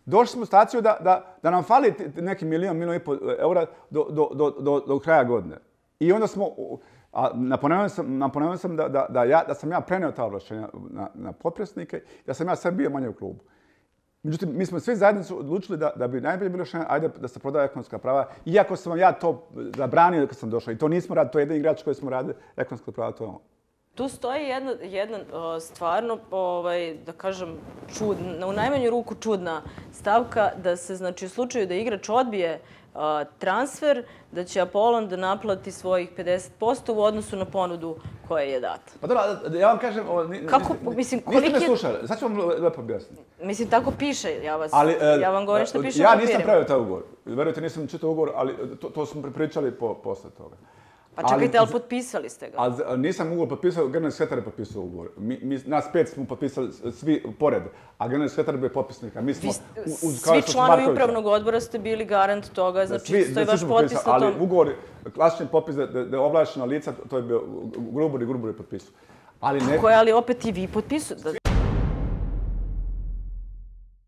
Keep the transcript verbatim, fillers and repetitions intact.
Došli smo u staciju da, da, da nam fali neki milijon, milijon i pol eura do, do, do, do, do kraja godine. I onda smo, a napomenuo sam, napomenuo sam da, da, da, ja, da sam ja preneo ta ovlašćenja na, na potpredsjednike, da sam ja sad bio manje u klubu. Međutim, mi smo svi zajedno odlučili da, da bi najbolje bilo rješenje, ajde da se prodaje ekonomska prava, iako sam ja to zabranio kad sam došao. I to nismo radili, to je jedan igrač koji smo radili, ekonomska prava, to je on. Tu stoji jedna, jedna stvarno, ovaj, da kažem, čudna, u najmanju ruku čudna stavka da se, znači, u slučaju da igrač odbije uh, transfer, da će Apollon da naplati svojih pedeset posto u odnosu na ponudu koja je data. Pa dobro, ja vam kažem... Ovo, ni, Kako, mislim, koliki... Niste me slušali, sad ću vam lepo objasniti. Mislim, tako piše, ja, vas, ali, ja vam govorim što piše ja u papirima. nisam pravio taj ugovor. Verujte, nisam čitao ugovor, ali to, to smo pričali po, posle toga. Pa čekajte, ali potpisali ste ga? Ali nisam ugovor potpisao, generalni sekretar je potpisao ugovor. Mi, mi, nas pet smo potpisali svi pored, a generalni sekretar je bio potpisnik. A mi smo, Vi, uz, uz, svi članovi upravnog odbora ste bili garant toga, znači svi, stoji vaš potpis na tom. Ali ugovor, klasični potpis da, da je ovlašćena lica, to je bio Grubor i Grubor je potpisao. Ali ne... Koje, ali opet i vi potpisujete.